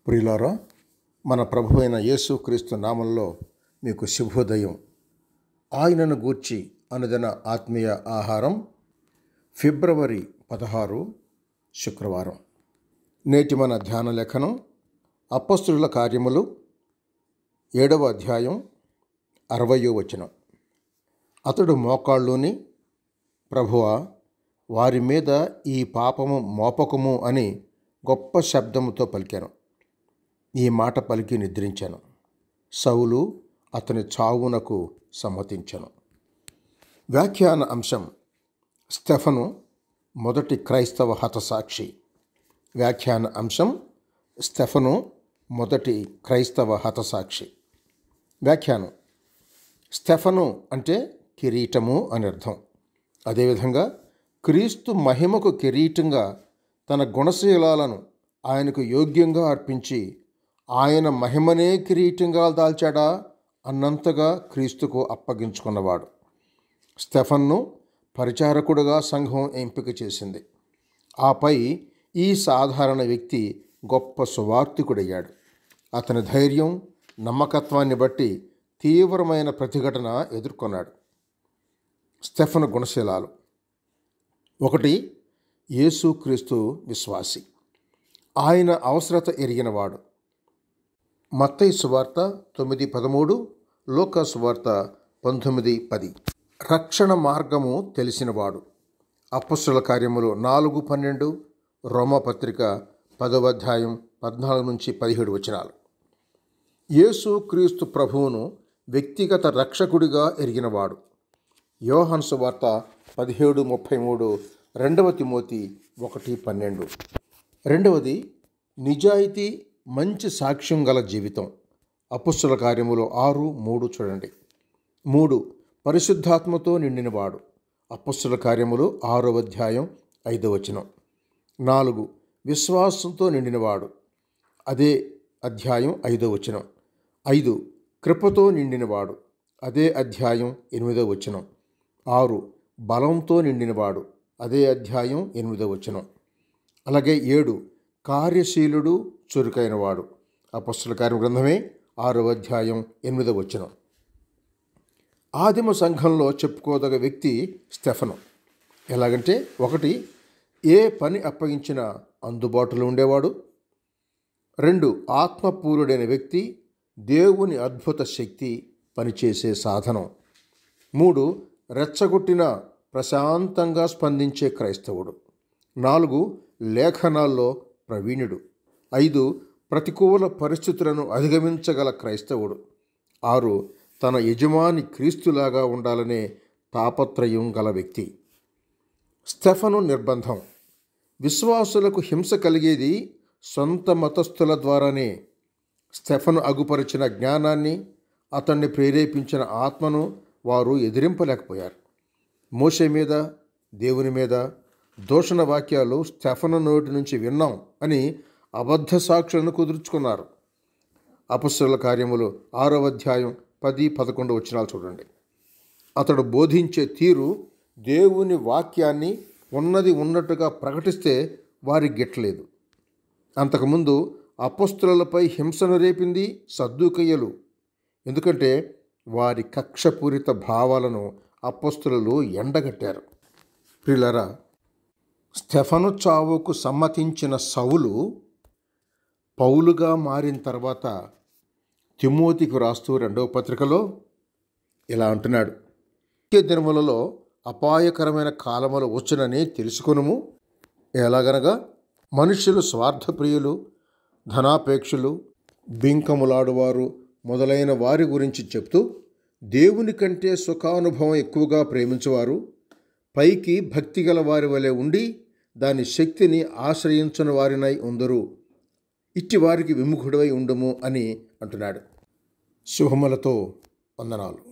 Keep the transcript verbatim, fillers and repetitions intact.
ప్రియులారా, మన ప్రభు అయిన యేసుక్రీస్తు నామంలో మీకు శుభోదయం. ఆయనను గూర్చి అనుదిన ఆత్మీయ ఆహారం, ఫిబ్రవరి పదహారు శుక్రవారం. నేటి మన ధ్యాన లేఖనం అపొస్తలుల కార్యములు ఏడవ అధ్యాయం అరవయో వచనం. అతడు మోకాళ్ళుని, ప్రభువా, వారి మీద ఈ పాపము మోపకము అని గొప్ప శబ్దముతో పలికాను. ఈ మాట పలికి నిద్రించాను. సౌలు అతని చావునకు సమ్మతించెను. వ్యాఖ్యాన అంశం: స్టెఫను మొదటి క్రైస్తవ హతసాక్షి. వ్యాఖ్యాన అంశం: స్టెఫను మొదటి క్రైస్తవ హతసాక్షి. వ్యాఖ్యానం: స్టెఫను అంటే కిరీటము అని అర్థం. అదేవిధంగా క్రీస్తు మహిమకు కిరీటంగా తన గుణశీలాలను ఆయనకు యోగ్యంగా అర్పించి ఆయన మహిమనే కిరీటంగా దాల్చాడా అన్నంతగా క్రీస్తుకు అప్పగించుకున్నవాడు. స్టెఫన్ను పరిచారకుడుగా సంఘం ఎంపిక చేసింది. ఆపై ఈ సాధారణ వ్యక్తి గొప్ప సువార్తికుడయ్యాడు. అతని ధైర్యం, నమ్మకత్వాన్ని బట్టి తీవ్రమైన ప్రతిఘటన ఎదుర్కొన్నాడు. స్టెఫను గుణశీలాలు: ఒకటి, యేసుక్రీస్తు విశ్వాసి. ఆయన అవసరత ఎరిగినవాడు. మత్తయి సువార్త తొమ్మిది పదమూడు, లూకా సువార్త పంతొమ్మిది పది. రక్షణ మార్గము తెలిసినవాడు. అపొస్తలుల కార్యములు నాలుగు పన్నెండు, రోమాపత్రిక పదవ అధ్యాయం పద్నాలుగు నుంచి పదిహేడు వచనాలు. యేసు క్రీస్తు ప్రభువును వ్యక్తిగత రక్షకుడిగా ఎరిగినవాడు. యోహాను సువార్త పదిహేడు ముప్పై మూడు, రెండవ తిమోతి ఒకటి పన్నెండు. రెండవది, నిజాయితీ, మంచి సాక్ష్యం గల జీవితం. అపొస్తలుల కార్యములు ఆరు మూడు చూడండి. మూడు, పరిశుద్ధాత్మతో నిండినవాడు. అపొస్తలుల కార్యములు ఆరవ అధ్యాయం ఐదవ వచనం. నాలుగు, విశ్వాసంతో నిండినవాడు. అదే అధ్యాయం ఐదవ వచనం. ఐదు, కృపతో నిండినవాడు. అదే అధ్యాయం ఎనిమిదవ వచనం. ఆరు, బలంతో నిండినవాడు. అదే అధ్యాయం ఎనిమిదవ వచనం. అలాగే ఏడు, కార్యశీలుడు, చురుకైనవాడు. అపొస్తలుల కార్యం గ్రంథమే ఆరవ అధ్యాయం ఎనిమిదవ వచనం. ఆదిమ సంఘంలో చెప్పుకోదగ వ్యక్తి స్టెఫను. ఎలాగంటే, ఒకటి, ఏ పని అప్పగించినా అందుబాటులో ఉండేవాడు. రెండు, ఆత్మపూరుడైన వ్యక్తి, దేవుని అద్భుత శక్తి పనిచేసే సాధనం. మూడు, రెచ్చగొట్టిన ప్రశాంతంగా స్పందించే క్రైస్తవుడు. నాలుగు, లేఖనాల్లో ప్రవీణుడు. ఐదు, ప్రతికూల పరిస్థితులను అధిగమించగల క్రైస్తవుడు. ఆరు, తన యజమాని క్రీస్తులాగా ఉండాలనే తాపత్రయం గల వ్యక్తి. స్టెఫను నిర్బంధం. విశ్వాసులకు హింస కలిగేది సొంత మతస్థుల ద్వారానే. స్టెఫను అగుపరిచిన జ్ఞానాన్ని, అతన్ని ప్రేరేపించిన ఆత్మను వారు ఎదిరింపలేకపోయారు. మోషే మీద, దేవుని మీద దూషణ వాక్యాలు స్టెఫను నోటి నుంచి విన్నాం అని అబద్ధ సాక్షులను కుదుర్చుకున్నారు. అపొస్తలుల కార్యములు ఆరవ అధ్యాయం పది పదకొండు వచనాలు చూడండి. అతడు బోధించే తీరు, దేవుని వాక్యాన్ని ఉన్నది ఉన్నట్టుగా ప్రకటిస్తే వారి గిట్టలేదు. అంతకుముందు అపొస్తలులపై హింసను రేపింది సద్దూకయ్యులు. ఎందుకంటే వారి కక్షపూరిత భావాలను అపొస్తలులు ఎండగట్టారు. ప్రియులారా, స్టెఫను చావుకు సమ్మతించిన సౌలు పౌలుగా మారిన తర్వాత తిమోతికి రాస్తూ రెండవ పత్రికలో ఇలా అంటున్నాడు: ముఖ్య దినములలో అపాయకరమైన కాలములు వచ్చునని తెలుసుకొనుము. ఎలాగనగా మనుష్యులు స్వార్థప్రియులు, ధనాపేక్షులు, బింకములాడువారు మొదలైన వారి గురించి చెప్తూ దేవుని కంటే సుఖానుభవం ఎక్కువగా ప్రేమించువారు, పైకి భక్తి గల వారి వలె ఉండి దాని శక్తిని ఆశ్రయించిన వారినై ఉందరు. ఇట్టి వారికి విముఖుడై ఉండుము అని అంటున్నాడు. శుభములతో వందనాలు.